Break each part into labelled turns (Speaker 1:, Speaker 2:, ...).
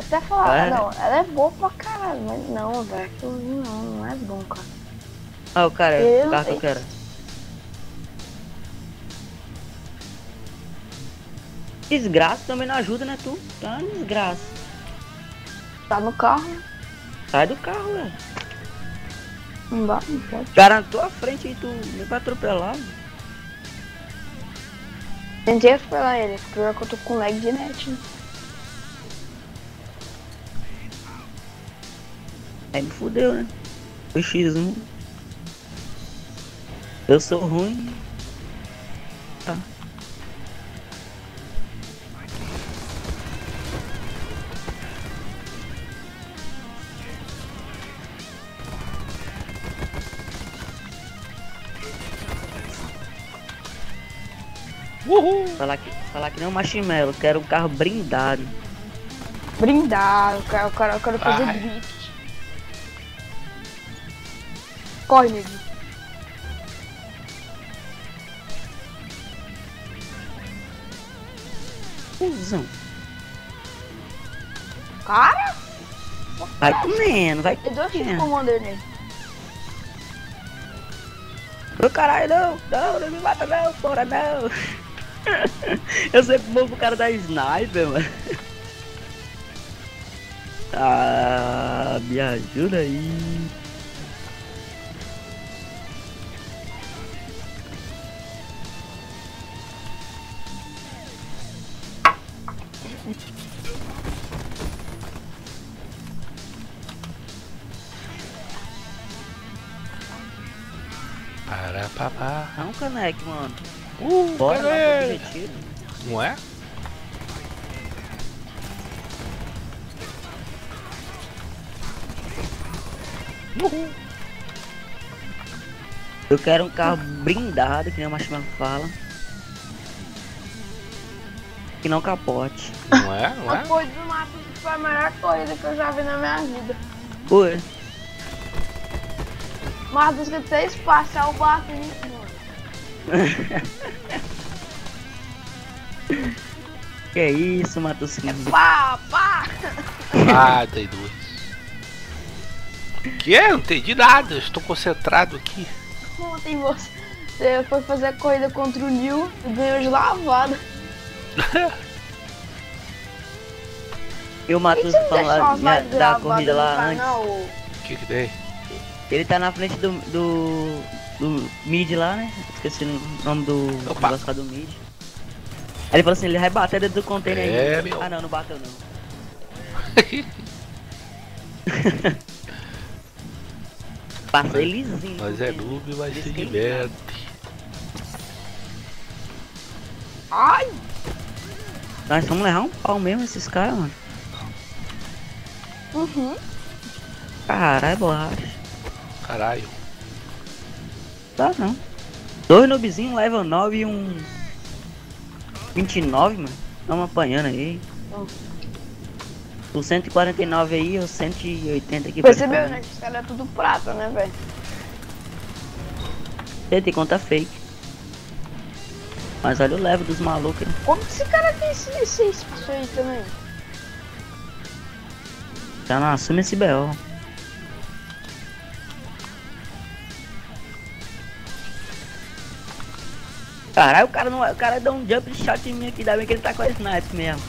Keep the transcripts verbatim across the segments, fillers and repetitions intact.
Speaker 1: até falar,
Speaker 2: É.
Speaker 1: não, ela é boa pra caralho, mas não, velho, aquilo ali não, não é bom, cara.
Speaker 2: Ah, o cara,
Speaker 1: Eu-
Speaker 2: o carro que eu quero. Desgraça também não ajuda, né, tu? Tá uma desgraça.
Speaker 1: Tá no carro, né?
Speaker 2: Sai do carro, velho.
Speaker 1: Não dá, não pode.
Speaker 2: O cara na tua frente e tu nem vai atropelar.
Speaker 1: Tentei atropelar ele, pior que eu tô com lag de net, né?
Speaker 2: Aí me fudeu, né? O X um. Eu sou ruim. Tá.
Speaker 3: Uhul!
Speaker 2: Falar que, falar que nem um marshmallow, quero um carro blindado.
Speaker 1: Brindar, eu quero, eu quero, eu quero fazer
Speaker 3: Ai.
Speaker 1: drift. Corre, nego.
Speaker 2: Cusão.
Speaker 1: Cara,
Speaker 2: Vai comendo, vai
Speaker 1: eu dou X
Speaker 2: comendo.
Speaker 1: commander nele.
Speaker 2: Ô caralho, não, não, não me mata não, porra, não. Eu sempre vou pro cara da sniper, mano. Ah, me ajuda aí.
Speaker 3: Para papá.
Speaker 2: Não, Caneque, mano.
Speaker 3: Uh,
Speaker 2: Bora lá
Speaker 3: cadê?
Speaker 2: pro objetivo.
Speaker 3: Não é? Uhul.
Speaker 2: Eu quero um carro blindado, que nem o Marshmallow fala. Que não capote.
Speaker 3: Não é? Não
Speaker 1: A
Speaker 3: é?
Speaker 1: corrida do Mato foi a melhor corrida que eu já vi na minha vida.
Speaker 2: Oi.
Speaker 1: Matos que até espacial bate nisso, mano.
Speaker 2: Que isso, Matosinho.
Speaker 1: Pá, pá!
Speaker 3: Ah, tem duas. Que é? Não entendi nada. Eu estou concentrado aqui.
Speaker 1: Ontem você, você foi fazer a corrida contra o Nil e ganhou de lavada.
Speaker 2: E o
Speaker 1: Por que
Speaker 2: Matos
Speaker 1: você não deixou
Speaker 2: falou
Speaker 1: umas
Speaker 2: da,
Speaker 1: lives
Speaker 2: da
Speaker 1: gravadas
Speaker 2: corrida
Speaker 1: no
Speaker 2: lá
Speaker 1: canal?
Speaker 2: antes.
Speaker 3: O que que tem?
Speaker 2: Ele tá na frente do, do, do mid lá, né? Esqueci o nome do
Speaker 3: Opa.
Speaker 2: negócio lá do mid. Aí ele falou assim, ele vai bater dentro do container
Speaker 3: É,
Speaker 2: aí.
Speaker 3: meu.
Speaker 2: Ah não, não bateu não. Passei lisinho. no
Speaker 3: Mas é
Speaker 2: container.
Speaker 3: noob, mas se
Speaker 2: Desqueimado.
Speaker 3: diverte.
Speaker 1: Ai!
Speaker 2: Nós vamos levar um pau mesmo esses caras, mano.
Speaker 1: Uhum.
Speaker 2: Caralho, borracha.
Speaker 3: Caralho.
Speaker 2: Tá não. Dois noobzinhos, level nove e um vinte e nove, mano. Tamo apanhando aí.
Speaker 1: Oh.
Speaker 2: O cento e quarenta e nove aí, o cento e oitenta aqui. pra
Speaker 1: Percebeu,
Speaker 2: cima.
Speaker 1: né? Que os caras é tudo prata, né, velho?
Speaker 2: Você tem conta fake. Mas olha o level dos malucos. Hein?
Speaker 1: Como que esse cara tem esse, esse espaço aí também?
Speaker 2: Já não assume esse B O. Caralho, o cara não, o cara dá um jump shot em mim aqui, ainda bem que ele tá com a sniper mesmo.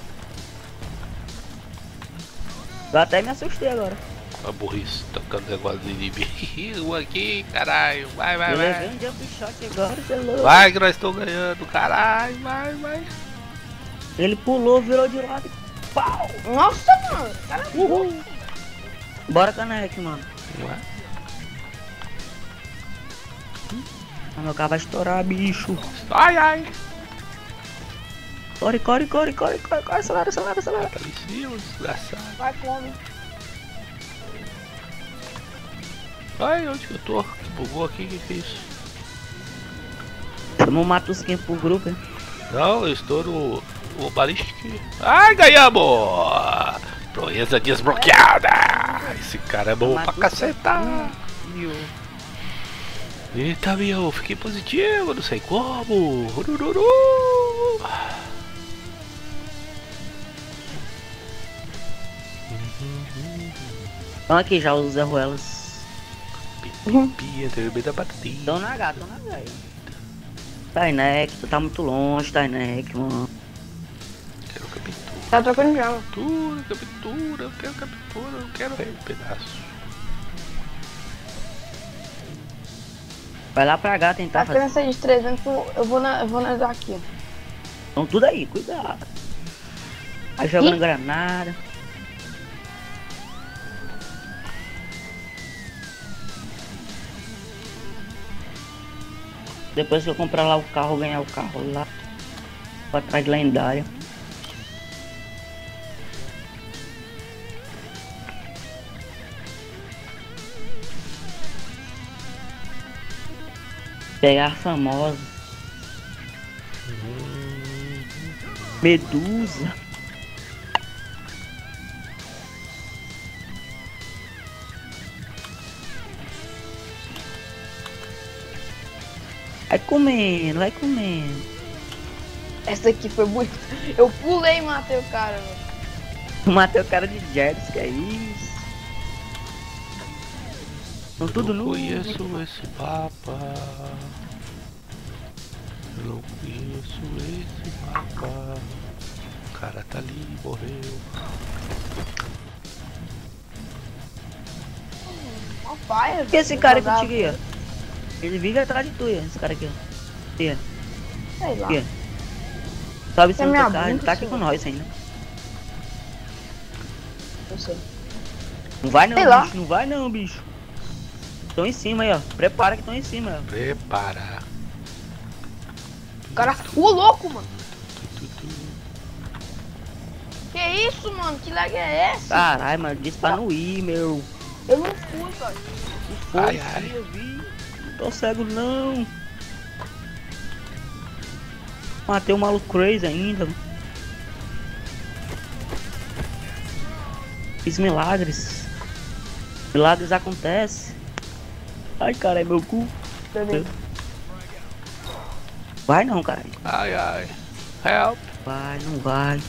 Speaker 2: Eu até me assustei agora.
Speaker 3: A burrice, tocando negócio de inimigo aqui, caralho. Vai, vai,
Speaker 2: Eu levei
Speaker 3: vai.
Speaker 2: um jump shot agora, você é louco.
Speaker 3: Vai que nós estamos ganhando, caralho. Vai, vai.
Speaker 2: Ele pulou, virou de lado e pau!
Speaker 1: Nossa, mano! o Cara,
Speaker 3: Uhul.
Speaker 2: Bora, Caneque, mano.
Speaker 3: Não é?
Speaker 2: Ah, meu carro vai estourar, bicho.
Speaker 3: Ai, ai.
Speaker 2: Corre, corre, corre, corre, corre, corre, acelera, acelera, acelera.
Speaker 3: Tá ali em cima, desgraçado.
Speaker 1: vai, come.
Speaker 3: Ai, onde que eu tô? Que bugou aqui, que que é isso?
Speaker 2: Chama o Matusquinho pro grupo, hein?
Speaker 3: Não, eu estou no, no Ballistic. Ai, ganhamos! Proeza desbloqueada! Esse cara é bom pra
Speaker 2: Matus-
Speaker 3: cacetar!
Speaker 2: Viu?
Speaker 3: Eita, meu, fiquei positivo, não sei como! Urururu.
Speaker 2: Então aqui já os Zé Ruelas.
Speaker 3: Pipi, entre o meio da partida.
Speaker 2: Tô na H, tô na H. Tainek, tu tá muito longe, Tainek, mano.
Speaker 3: Quero captura.
Speaker 1: Tá trocando já, mano.
Speaker 3: Captura, captura, eu quero captura, eu quero é, pedaço.
Speaker 2: Vai lá pra H tentar
Speaker 1: Tá
Speaker 2: fazer.
Speaker 1: querendo sair de trezentos, eu vou na, eu vou na daqui.
Speaker 2: Então tudo aí, cuidado. Aí jogando
Speaker 1: Ih.
Speaker 2: granada. Depois que eu comprar lá o carro, ganhar o carro lá. Pra trás de lendária. Pegar a famosa. Medusa. Vai comendo, vai comendo.
Speaker 1: Essa aqui foi muito. Eu pulei e matei o cara, velho.
Speaker 2: Matei o cara de Jerks, que é isso? Estão tudo
Speaker 3: Eu
Speaker 2: nu.
Speaker 3: conheço esse mapa. Eu não conheço esse mapa. O cara tá ali, morreu.
Speaker 1: Uma paia.
Speaker 2: Que esse cara contigo aí, ó? Ele vive atrás de tu, ó, esse cara aqui, ó. Aqui, ó.
Speaker 1: Sei lá.
Speaker 2: Aqui, ó. Sobe em
Speaker 1: Esse é
Speaker 2: cima
Speaker 1: minha
Speaker 2: do carro, ele
Speaker 1: bunda,
Speaker 2: tá aqui
Speaker 1: senhor.
Speaker 2: com nós ainda.
Speaker 1: Não sei.
Speaker 2: Não vai não,
Speaker 1: Sei lá.
Speaker 2: bicho, não vai não, bicho. Estão em cima aí, ó. Prepara que estão em cima, ó.
Speaker 3: Prepara.
Speaker 1: O cara. Ô, louco, mano. Que isso, mano? Que lag é esse?
Speaker 2: Caralho, mano, disse pra não ir, meu.
Speaker 1: Eu não fui, cara.
Speaker 2: Foi,
Speaker 3: Ai,
Speaker 2: sim,
Speaker 3: ai.
Speaker 2: eu vi. Não tô cego, não. Matei o maluco crazy ainda. Fiz milagres. Milagres acontecem. Ai, cara, é meu cu.
Speaker 1: Também.
Speaker 2: Vai não, cara.
Speaker 3: Ai, ai. Help.
Speaker 2: Vai, não vai.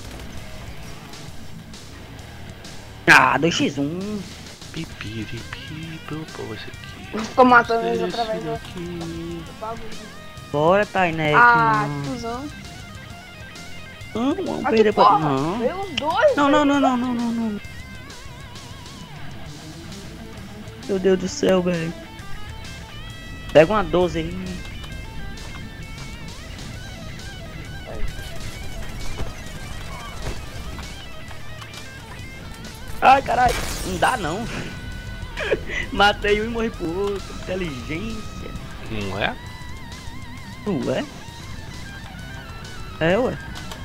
Speaker 2: Ah, dois por um.
Speaker 3: Pipiripi, pô, esse aqui.
Speaker 1: Ficou matando eles
Speaker 3: Esse
Speaker 1: através do
Speaker 3: daqui.
Speaker 1: bagulho.
Speaker 2: Bora, Tainek.
Speaker 1: Ah,
Speaker 2: não.
Speaker 1: que cuzão.
Speaker 2: Não, vamos
Speaker 1: Ah, que
Speaker 2: perder pra...
Speaker 1: porra.
Speaker 2: Não.
Speaker 1: Veio os dois,
Speaker 2: Não,
Speaker 1: velho.
Speaker 2: não, não, não, não, não, não. Meu Deus do céu, velho. Pega uma doze aí. Ai, caralho. Não dá, não. Matei um e morri pro outro. Inteligência.
Speaker 3: Não é?
Speaker 2: Ué? É, ué.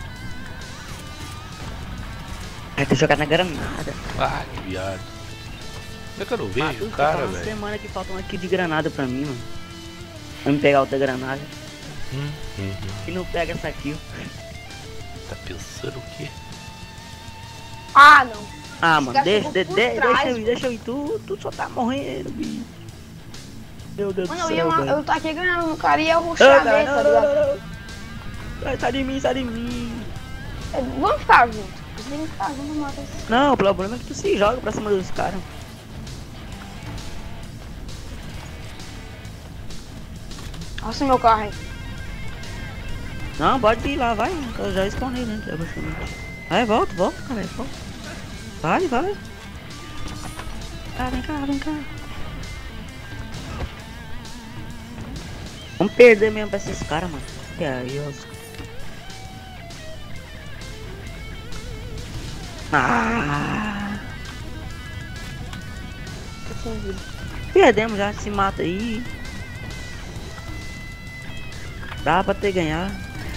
Speaker 2: Vai ter jogado na granada.
Speaker 3: Ah, que viado. Como é que eu não vejo
Speaker 2: Matheus,
Speaker 3: o cara,
Speaker 2: tá uma
Speaker 3: velho?
Speaker 2: semana que faltam aqui de granada pra mim, mano. Vamos pegar outra granada.
Speaker 3: Hum, hum, hum.
Speaker 2: E não pega essa aqui, ó.
Speaker 3: Tá pensando o quê?
Speaker 1: Ah, não.
Speaker 2: Ah, mano,
Speaker 1: cara
Speaker 2: deixa,
Speaker 1: chegou
Speaker 2: de,
Speaker 1: por
Speaker 2: de,
Speaker 1: trás,
Speaker 2: deixa eu ir,
Speaker 1: mano.
Speaker 2: deixa eu ir. Tu, tu só tá morrendo, bicho. Meu Deus
Speaker 1: Mano,
Speaker 2: do
Speaker 1: eu,
Speaker 2: céu,
Speaker 1: ia, ma-
Speaker 2: velho.
Speaker 1: eu tô aqui ganhando no cara e ia
Speaker 2: Ah,
Speaker 1: ruxar
Speaker 2: não,
Speaker 1: nele,
Speaker 2: não,
Speaker 1: tá
Speaker 2: não,
Speaker 1: ligado?
Speaker 2: não, não. Sai, sai de mim, sai de mim.
Speaker 1: É, vamos ficar juntos. Vamos ficar juntos, mata esses.
Speaker 2: Não, o problema é que tu se joga pra cima dos caras.
Speaker 1: Nossa, meu carro aí.
Speaker 2: Não, pode ir lá, vai. Eu já escondi, né? Já basicamente. Vai, volta, volta, cara. Volta. Vai, vai. Ah, vem cá, vem cá. Vamos perder mesmo pra esses caras, mano. Que aí, ó. Ah,
Speaker 1: Tô sem vida.
Speaker 2: perdemos já, se mata aí. Dá pra ter ganhar.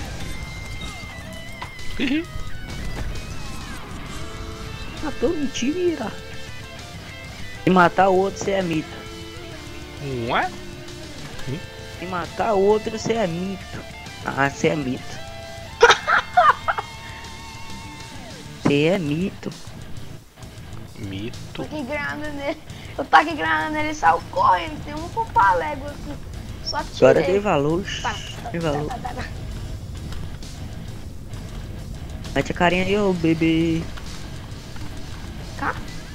Speaker 2: Matou, mentira. Se matar o outro, você é mito.
Speaker 3: Não é?
Speaker 2: Se matar o outro, você é mito. Ah, você é mito. Você é mito.
Speaker 3: Mito.
Speaker 1: Tô aqui granada nele. Eu tô aqui granada nele e saiu correndo. Tem um compalego aqui. Só tirei.
Speaker 2: Agora dei valor.
Speaker 1: Tá,
Speaker 2: Dei
Speaker 1: tá,
Speaker 2: valor.
Speaker 1: tá, tá, tá.
Speaker 2: Mete a carinha aí, ô bebê.
Speaker 1: Cá?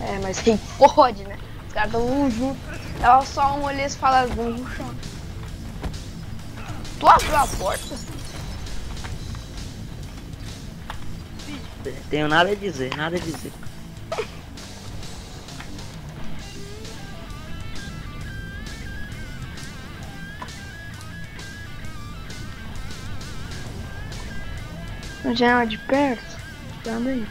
Speaker 1: É, mas quem pode, né? Os caras tão um junto. Ela só um olho e fala, vamos no chão. Tu abriu a porta?
Speaker 2: Tenho nada a dizer, nada a dizer.
Speaker 1: Não tinha nada de perto? Também.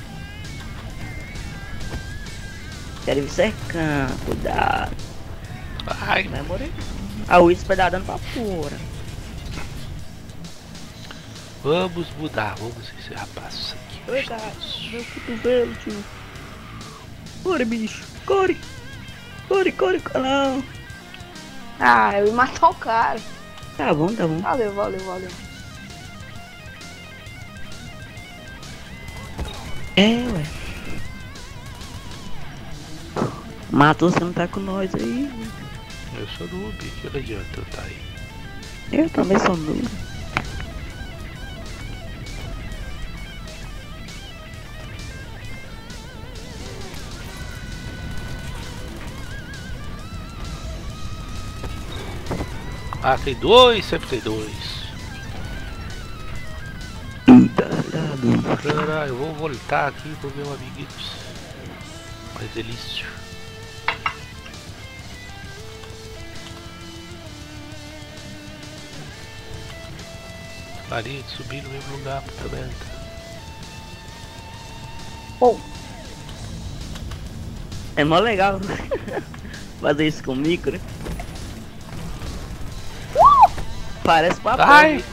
Speaker 2: Quero ir cercando, cuidado.
Speaker 3: Ai,
Speaker 2: Vai morrer. A Whisper dá dano pra fora.
Speaker 3: vamos mudar, vamos encerrar passo aqui.
Speaker 2: Oi, cara. Meu cotovelo, tio. Corre, bicho. Corre. Corre, corre, não.
Speaker 1: Ah, eu ia matar o cara.
Speaker 2: Tá bom, tá bom.
Speaker 1: Valeu, valeu, valeu.
Speaker 2: É, ué. Matou, você não tá com nós aí.
Speaker 3: Eu sou noob, que não adianta eu tá aí.
Speaker 2: Eu também sou noob.
Speaker 3: Ah, tem dois, sempre tem dois. Caralho, eu vou voltar aqui pro meu amiguitos. Mais delícia. Parei de subir no mesmo lugar, puta merda.
Speaker 1: Oh.
Speaker 2: É mó legal fazer isso com o micro.
Speaker 1: Uh!
Speaker 2: Parece papel.
Speaker 3: Ai!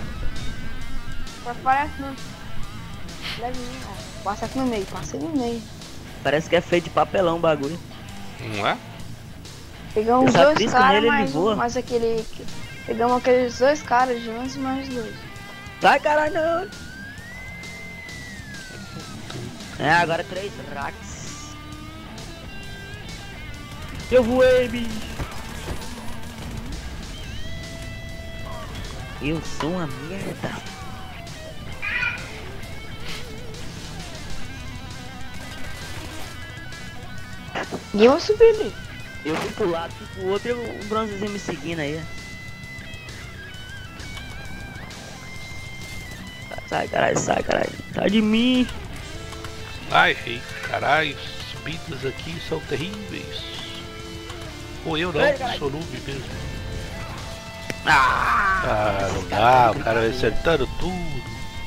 Speaker 1: Parece não. Levinho, ó. Passa aqui no meio, passa no meio.
Speaker 2: Parece que é feito de papelão o bagulho.
Speaker 3: Não é?
Speaker 1: Pegamos
Speaker 2: Eu só
Speaker 1: dois
Speaker 2: trisco
Speaker 1: caras,
Speaker 2: nele, ele
Speaker 1: mais,
Speaker 2: voa.
Speaker 1: um, mais aquele... Pegamos aqueles dois caras de antes mais dois.
Speaker 2: Vai, caralho, não. É, agora três racks. Eu voei, bicho. Eu sou uma merda.
Speaker 1: Ninguém vai subir ali.
Speaker 2: Eu fui pro lado, fui pro outro e o bronzezinho me seguindo aí. Sai, caralho, sai, caralho. Sai de mim.
Speaker 3: Ai, ei, caralho, subidas aqui são terríveis. Ou eu não,
Speaker 2: Ei,
Speaker 3: sou noob mesmo.
Speaker 2: Ah,
Speaker 3: Ah, não dá, o cara vai acertando tudo.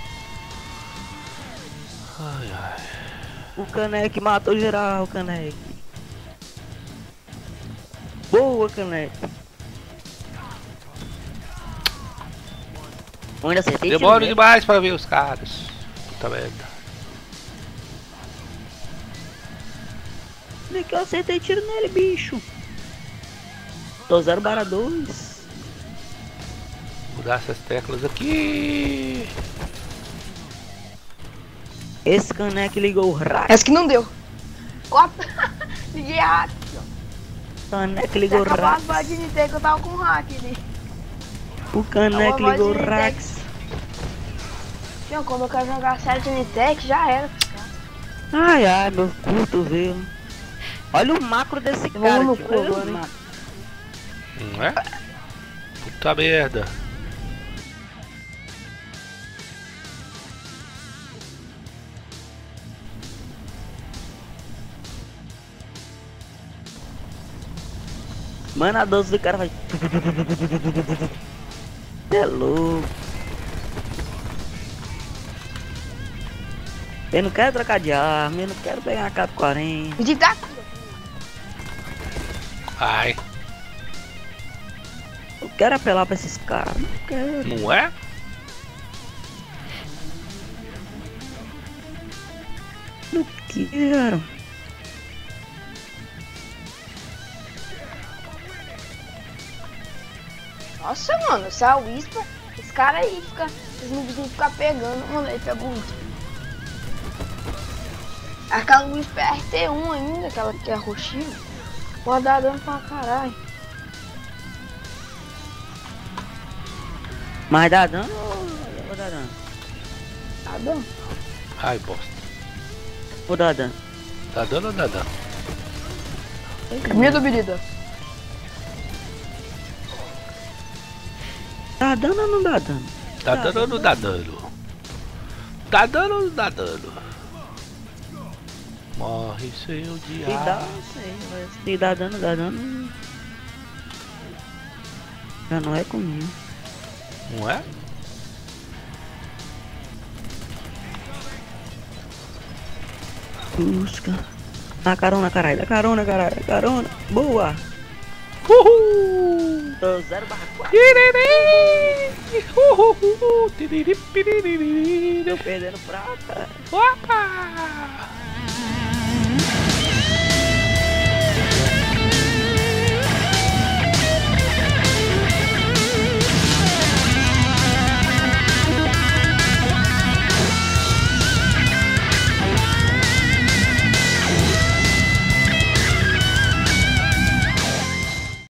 Speaker 3: Ai, ai.
Speaker 2: o Caneque matou geral, o Caneque. Boa, Caneque. Eu ainda acertei tiro
Speaker 3: Demora
Speaker 2: nele.
Speaker 3: demais pra ver os caras. Puta merda.
Speaker 2: Olha que eu acertei tiro nele, bicho. Tô zero barra dois.
Speaker 3: Mudar essas teclas aqui.
Speaker 2: Esse Caneque ligou o rack.
Speaker 1: Essa que não deu. Corta. Liguei hack.
Speaker 2: Caneque
Speaker 1: Se
Speaker 2: ligou o
Speaker 1: acabar
Speaker 2: rack.
Speaker 1: as bolas de Nintendo que eu tava com um hack ali.
Speaker 2: O Caneque
Speaker 1: Acabou a
Speaker 2: ligou o
Speaker 1: voz de
Speaker 2: Rax.
Speaker 1: Não, como eu quero jogar série de Nintendo, já era.
Speaker 2: Ai, ai, meu cotovelo. Olha o macro desse
Speaker 1: Vamos
Speaker 2: cara.
Speaker 1: no
Speaker 2: tio.
Speaker 1: cu
Speaker 2: Olha o
Speaker 1: agora, hein?
Speaker 2: macro.
Speaker 3: Não é? Puta merda.
Speaker 2: Mano, a doze do cara vai. É louco. Eu não quero trocar de arma, eu não quero pegar a K quarenta.
Speaker 1: E de tá.
Speaker 3: Ai,
Speaker 2: Eu quero apelar pra esses caras. Não quero.
Speaker 3: não é?
Speaker 2: Não quero.
Speaker 1: Nossa, mano, esse é o Whisper. Esse cara aí fica. Esses noobs têm que ficar pegando. Mano, ele pegou o Whisper. Aquela Whisper R T um ainda, aquela que é roxinha. Pode dar dano pra caralho.
Speaker 2: Mas dá dano ou vou dar dano?
Speaker 1: Tá dando.
Speaker 3: Ai, bosta.
Speaker 2: Vou dar dano.
Speaker 3: Tá dando ou dá dano?
Speaker 1: Caminho do Birida.
Speaker 2: Tá dano ou não dá dano?
Speaker 3: Dá dano ou não dá dano? Dá dano ou não dá dano? Morre seu
Speaker 2: Se dá,
Speaker 3: diabo.
Speaker 2: não sei, mas se dá dano, dá dano. Já não é comigo.
Speaker 3: Não é?
Speaker 2: Busca. Dá carona, caralho. Dá carona, caralho. Dá carona. Boa.
Speaker 3: Uhul!
Speaker 2: Tô zero barra quatro.
Speaker 3: Tiriri! Uhul! Tiriri, piriri.
Speaker 2: Tô perdendo prata.
Speaker 3: Opa!